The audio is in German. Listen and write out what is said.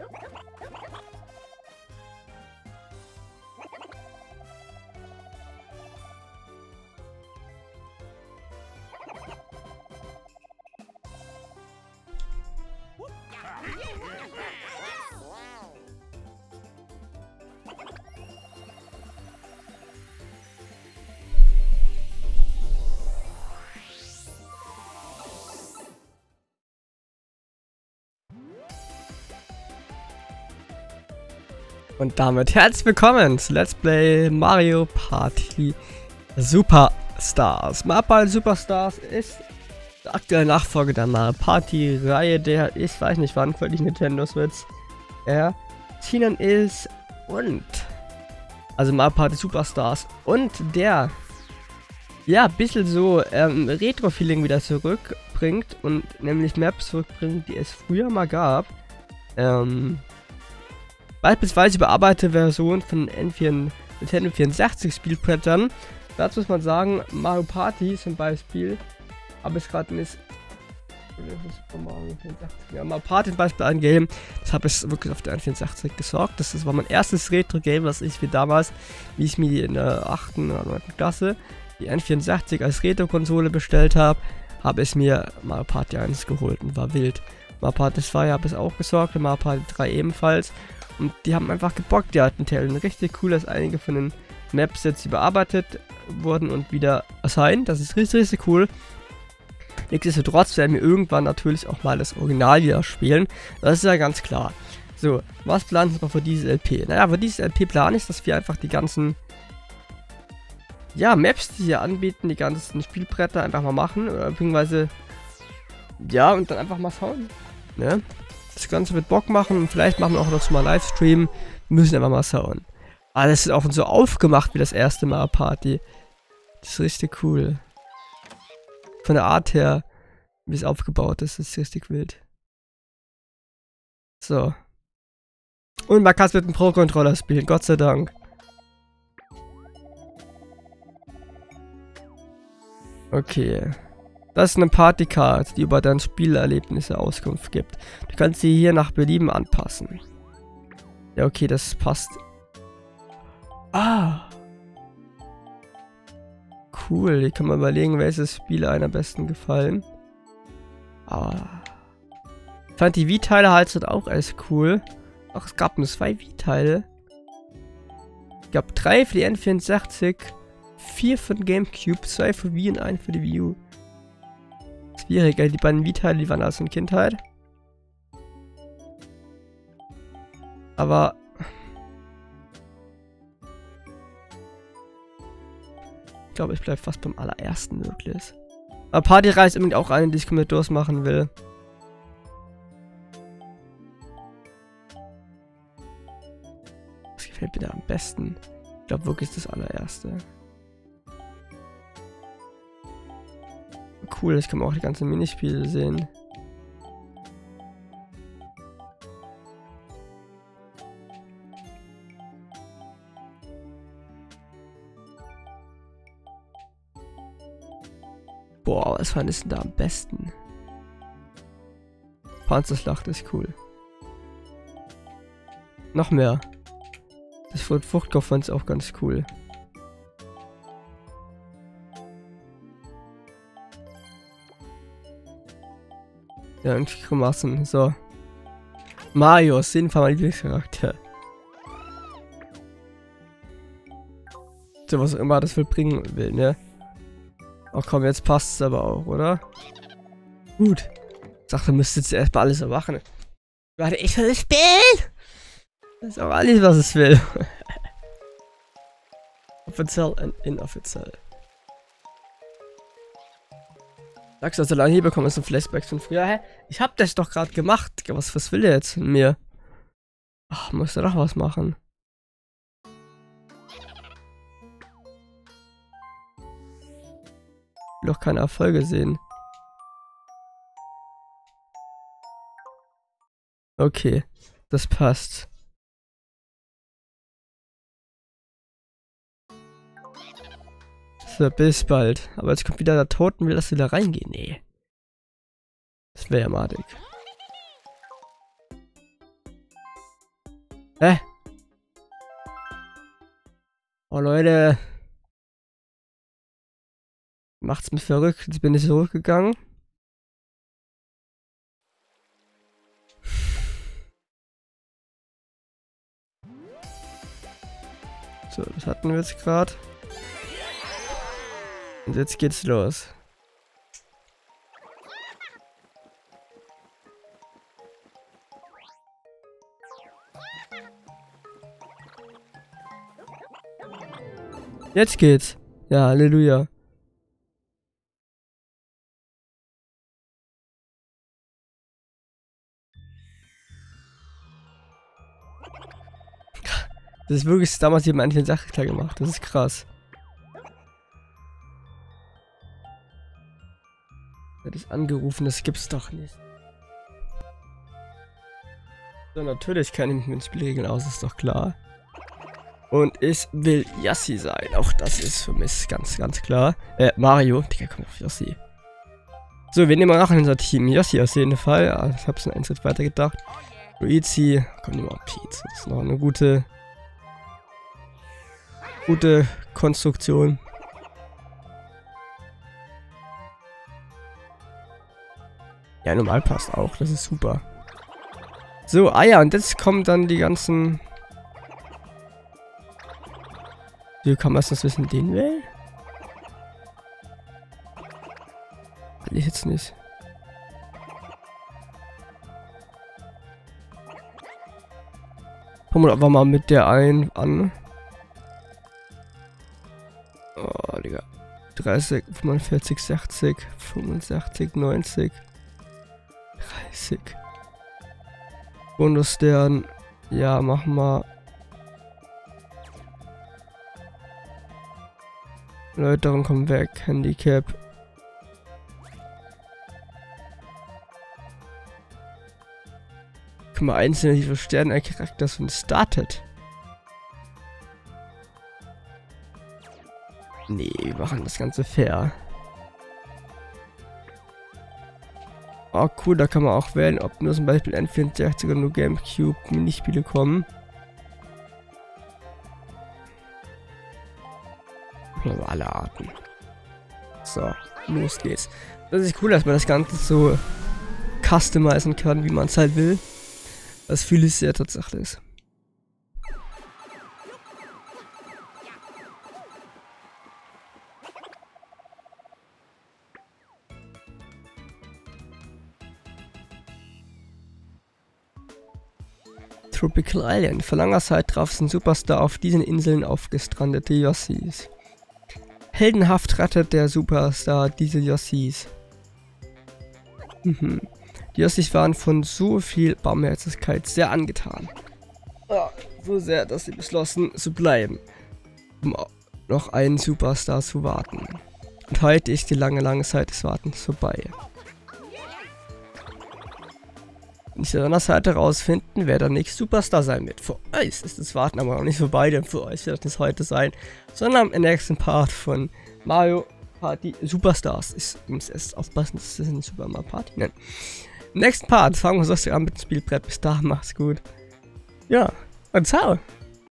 Und damit herzlich willkommen zu Let's Play Mario Party Superstars. Mario Party Superstars ist der aktuelle Nachfolger der Mario Party Reihe, der ich weiß nicht wann völlig Nintendo Switch erschienen ist. Und also Mario Party Superstars und der ja ein bisschen so Retro-Feeling wieder zurückbringt und nämlich Maps zurückbringt, die es früher mal gab. Beispielsweise überarbeitete Version von Nintendo 64 Spielbrettern. Dazu muss man sagen, Mario Party zum Beispiel, aber es gerade nicht. Ja, Mario Party zum Beispiel ein Game, das habe ich wirklich auf der N64 gesorgt. Das war mein erstes Retro-Game, was ich wie damals, wie ich mir in der 8. oder 9. Klasse die N64 als Retro-Konsole bestellt habe, habe ich mir Mario Party 1 geholt und war wild. Mario Party 2 habe ich auch gesorgt und Mario Party 3 ebenfalls. Und die haben einfach gebockt, die alten Teile. Und richtig cool, dass einige von den Maps jetzt überarbeitet wurden und wieder erscheinen. Das ist richtig, richtig cool. Nichtsdestotrotz werden wir irgendwann natürlich auch mal das Original wieder spielen. Das ist ja ganz klar. So, was planen wir für dieses LP? Naja, für dieses LP plan ich, dass wir einfach die ganzen Maps, die hier anbieten, die ganzen Spielbretter einfach mal machen. Oder beziehungsweise und dann einfach mal schauen. Ne? Das Ganze wird Bock machen und vielleicht machen wir auch noch mal Livestream. Wir müssen einfach mal schauen. Alles ist auch so aufgemacht wie das erste Mario Party. Das ist richtig cool. Von der Art her, wie es aufgebaut ist, ist richtig wild. So. Und man kann es mit dem Pro-Controller spielen, Gott sei Dank. Okay. Das ist eine Partycard, die über deine Spielerlebnisse Auskunft gibt. Du kannst sie hier nach Belieben anpassen. Ja, okay, das passt. Ah! Cool, hier kann man überlegen, welches Spiel einem am besten gefallen. Ich fand die Wii-Teile halt auch alles cool. Ach, es gab nur 2 Wii-Teile. Es gab 3 für die N64, 4 für den Gamecube, 2 für Wii und 1 für die Wii U. Schwierig, die beiden Wii-Teile, die waren aus der Kindheit. Aber ich glaube, ich bleibe fast beim allerersten wirklich. Aber Partyreihe ist unbedingt auch eine, die ich komplett durchmachen will. Was gefällt mir da am besten? Ich glaube wirklich das allererste. Cool, ich kann auch die ganzen Minispiele sehen. Boah, was fand ich denn da am besten? Panzerschlacht ist cool. Noch mehr. Das Fruchtkopf fand ich auch ganz cool. Ja, und Grimassen. So. Mario ist jeden Fall mein Lieblingscharakter. So, was auch immer das will bringen will, ne? Oh komm, jetzt passt es aber auch, oder? Gut. Ich dachte, müsste jetzt erstmal alles erwachen. Warte, ich will das Spiel! Das ist auch alles, was es will. Offiziell und inoffiziell. Sagst du, solange hier bekommen ist ein Flashback von früher. Hä? Ich hab das doch gerade gemacht. Was will der jetzt von mir? Ach, muss er doch was machen. Ich will doch keine Erfolge sehen. Okay, das passt. So, bis bald. Aber jetzt kommt wieder der Toten, will das wieder reingehen. Nee. Das wäre ja madig. Hä? Oh Leute. Macht's mich verrückt. Jetzt bin ich zurückgegangen. So, das hatten wir jetzt gerade. Und jetzt geht's los. Jetzt geht's. Ja, Halleluja. Das ist wirklich damals jemand eine Sache klar gemacht. Das ist krass. Er hat es angerufen, das gibt's doch nicht. So, natürlich kann ich mich mit Spielregeln aus, ist doch klar. Und ich will Yassi sein. Auch das ist für mich ganz, ganz klar. Mario. Digga, komm auf Yassi. So, wir nehmen mal nachher unser Team. Yassi auf jeden Fall. Ja, ich hab's einen Schritt weiter gedacht. Luigi. Komm, nehmen wir mal Pete. Das ist noch eine gute Konstruktion. Ja, normal passt auch. Das ist super. So, ja, und jetzt kommen dann die ganzen... Wie kann man das wissen? Den wählen? Will ich jetzt nicht. Fangen wir aber mal mit der einen an. Oh, Digga. 30, 45, 60, 65, 90, 30. Bonusstern. Ja, machen wir. Erläuterung kommt weg. Handicap. Guck mal, einzelne wie viele Sterne ein Charakter von startet. Nee, wir machen das Ganze fair. Oh cool, da kann man auch wählen, ob nur zum Beispiel N64 oder nur Gamecube Minispiele kommen. Aber alle Arten. So, los geht's. Das ist cool, dass man das Ganze so customizen kann, wie man es halt will. Das fühle ich sehr tatsächlich. Tropical Island. Vor langer Zeit traf es ein Superstar auf diesen Inseln aufgestrandete Yossis. Heldenhaft rettet der Superstar diese Yossis. Die Yossis waren von so viel Barmherzigkeit sehr angetan. Ja, so sehr, dass sie beschlossen zu bleiben, um noch einen Superstar zu warten. Und heute ist die lange, lange Zeit des Wartens vorbei. Nicht an der Seite herausfinden, wer der nächste Superstar sein wird. Für euch ist das Warten aber noch nicht vorbei, denn für euch wird das nicht heute sein, sondern im nächsten Part von Mario Party Superstars. Ich muss erst aufpassen, dass das nicht Super Mario Party nennen. Im nächsten Part fangen wir so an mit dem Spielbrett. Bis dahin, macht's gut. Ja, und ciao.